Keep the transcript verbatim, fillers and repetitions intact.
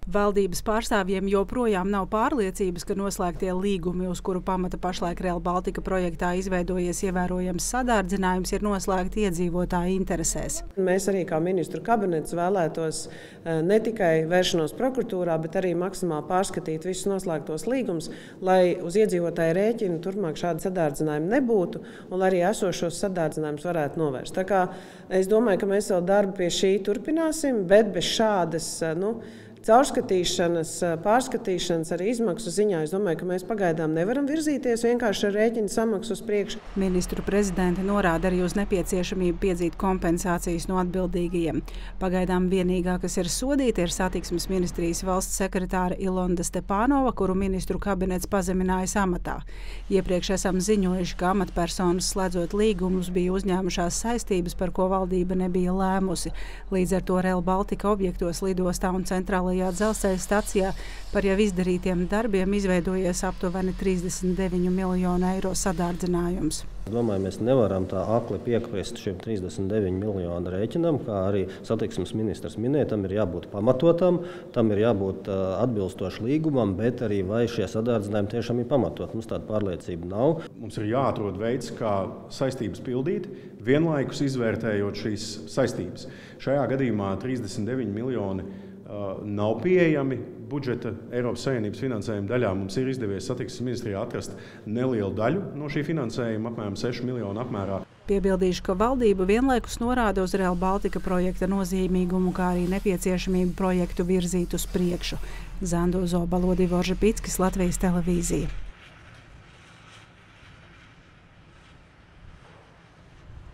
Valdības pārstāvjiem joprojām nav pārliecības, ka noslēgtie līgumi, uz kuru pamata pašlaik Rail Baltica projektā izveidojies ievērojams sadārdzinājums, ir noslēgti iedzīvotāju interesēs. Mēs arī kā ministru kabinets vēlētos ne tikai vēršanos prokuratūrā, bet arī maksimāli pārskatīt visus noslēgtos līgumus, lai uz iedzīvotāju rēķinu turpmāk šādi sadārdzinājumi nebūtu un lai arī esošos sadārdzinājumus varētu novērst. Tā kā es domāju, ka mēs vēl darbu pie šī turpināsim, bet bez šādas, nu, caurskatīšanas, pārskatīšanas arī izmaksu ziņā, es domāju, ka mēs pagaidām nevaram virzīties vienkārši ar rēķinu samaksu uz priekšu. Ministru prezidente norāda arī uz nepieciešamību piedzīt kompensācijas no atbildīgajiem. Pagaidām vienīgā, kas ir sodīta, ir satiksmes ministrijas valsts sekretāra Ilonda Stepānova, kuru ministru kabinets pazeminājas amatā. Iepriekš esam ziņojuši, ka amatpersonas slēdzot līgumus bija uzņēmušās saistības, par ko valdība nebija lēmusi. Līdz ar to Rail Baltica objektos lidostā un centrālajā dzelzceļa stacijā par jau izdarītiem darbiem izveidojies aptuveni trīsdesmit deviņu miljonu eiro sadārdzinājums. Es domāju, mēs nevaram tā akli piekrist šim trīsdesmit deviņu miljonu rēķinam, kā arī satiksmes ministrs minēja, tam ir jābūt pamatotam, tam ir jābūt atbilstoši līgumam, bet arī vai šie sadārdzinājumi tiešām ir pamatot. Mums tāda pārliecība nav. Mums ir jāatrod veids, kā saistības pildīt, vienlaikus izvērtējot šīs saistības. Šajā gadījumā trīsdesmit deviņi miljoni nav pieejami budžeta Eiropas Savienības finansējuma daļā. Mums ir izdevies satiksmes ministrijā atrast nelielu daļu no šī finansējuma, apmēram sešu miljonu apmērā. Piebildīšu, ka valdība vienlaikus norāda uz Rail Baltica projekta nozīmīgumu, kā arī nepieciešamību projektu virzīt uz priekšu. Zandu Zobalo, Divorža Pickis, Latvijas televīzija.